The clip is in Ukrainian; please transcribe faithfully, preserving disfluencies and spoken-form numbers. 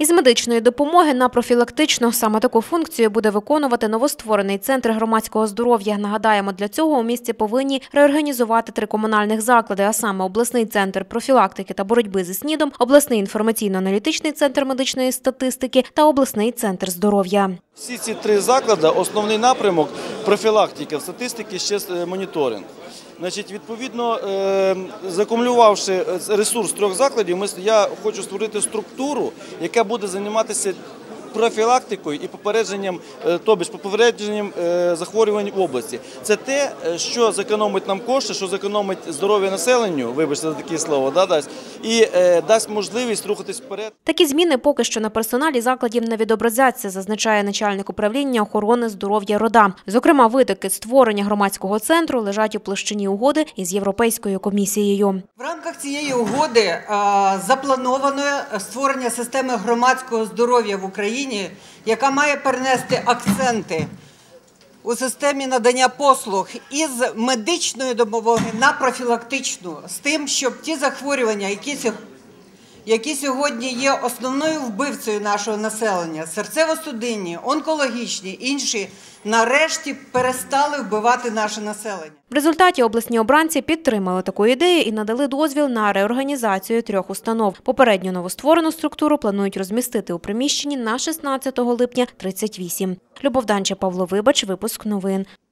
Із медичної допомоги на профілактичну саме таку функцію буде виконувати новостворений центр громадського здоров'я. Нагадаємо, для цього у місті повинні реорганізувати три комунальних заклади, а саме обласний центр профілактики та боротьби зі СНІДом, обласний інформаційно-аналітичний центр медичної статистики та обласний центр здоров'я. Всі ці три заклади – основний напрямок профілактики, статистики, ще моніторинг. Значить, відповідно, закумулювавши ресурс трьох закладів, я хочу створити структуру, яка буде займатися профілактикою і попередженням, тобто попередженням захворювань в області. Це те, що зекономить нам кошти, що зекономить здоров'я населенню, вибачте за таке слово, да, дасть, і е, дасть можливість рухатись вперед. Такі зміни поки що на персоналі закладів не відобразяться, зазначає начальник управління охорони здоров'я РОДА. Зокрема, витоки створення громадського центру лежать у площині угоди із Європейською комісією. В рамках цієї угоди е, заплановано створення системи громадського здоров'я в Україні, яка має перенести акценти у системі надання послуг із медичної допомоги на профілактичну, з тим, щоб ті захворювання, які, які сьогодні є основною вбивцею нашого населення, серцево-судинні, онкологічні, інші, нарешті перестали вбивати наше населення. В результаті обласні обранці підтримали таку ідею і надали дозвіл на реорганізацію трьох установ. Попередню новостворену структуру планують розмістити у приміщенні на шістнадцятого липня тридцять вісім. Любов Данча, Павло Вибач, випуск новин.